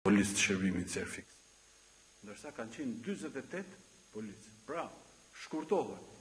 policë të shërbimit Serfix. Ndërsa kanë qenë 48 policë. Pra, shkurtohet.